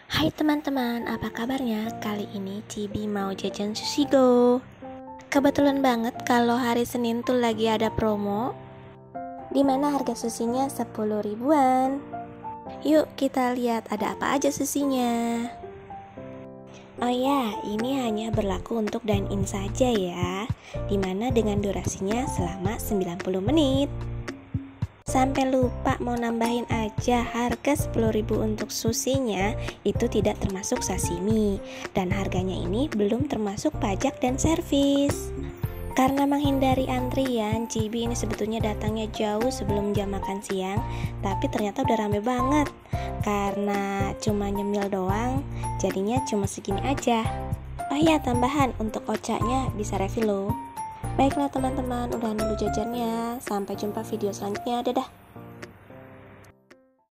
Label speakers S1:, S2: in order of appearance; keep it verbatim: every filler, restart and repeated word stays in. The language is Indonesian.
S1: Hai teman-teman, apa kabarnya? Kali ini Cibi mau jajan sushi go. Kebetulan banget kalau hari Senin tuh lagi ada promo dimana harga susinya sepuluh ribuan. Yuk kita lihat ada apa aja susinya. Oh ya, ini hanya berlaku untuk dine-in saja ya, dimana dengan durasinya selama sembilan puluh menit. Sampai lupa mau nambahin aja, harga sepuluh ribu untuk susinya itu tidak termasuk sashimi, dan harganya ini belum termasuk pajak dan servis. Karena menghindari antrian, Cibi ini sebetulnya datangnya jauh sebelum jam makan siang, tapi ternyata udah rame banget. Karena cuma nyemil doang, jadinya cuma segini aja. Oh ya, tambahan untuk kocaknya bisa refill loh. Baiklah teman-teman, udah dulu jajannya. Sampai jumpa video selanjutnya. Dadah.